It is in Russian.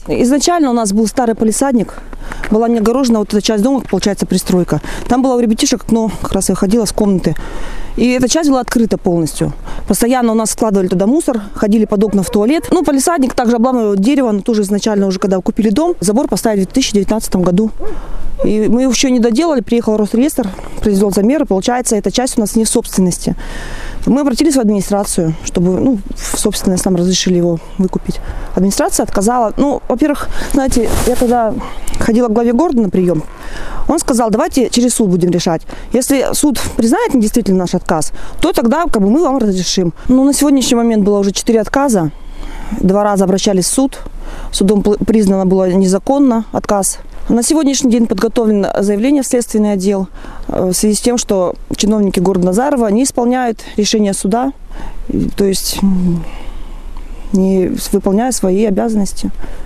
Изначально у нас был старый палисадник, была не огорожена вот эта часть дома, получается, пристройка. Там было у ребятишек окно, как раз я ходила с комнаты. И эта часть была открыта полностью. Постоянно у нас складывали туда мусор, ходили под окна в туалет. Ну, палисадник также обламывал дерево, но тоже изначально уже, когда купили дом, забор поставили в 2019 году. И мы еще не доделали, приехал Росреестр, произвел замеры, получается, эта часть у нас не в собственности. Мы обратились в администрацию, чтобы, в собственность нам разрешили его выкупить. Администрация отказала. Ну, во-первых, знаете, я когда ходила к главе города на прием, он сказал, давайте через суд будем решать. Если суд признает недействительным наш отказ, то тогда мы вам разрешим. Ну, на сегодняшний момент было уже 4 отказа. 2 раза обращались в суд. Судом признано было незаконно отказ. На сегодняшний день подготовлено заявление в следственный отдел в связи с тем, что чиновники города Назарово не исполняют решение суда, то есть не выполняя свои обязанности.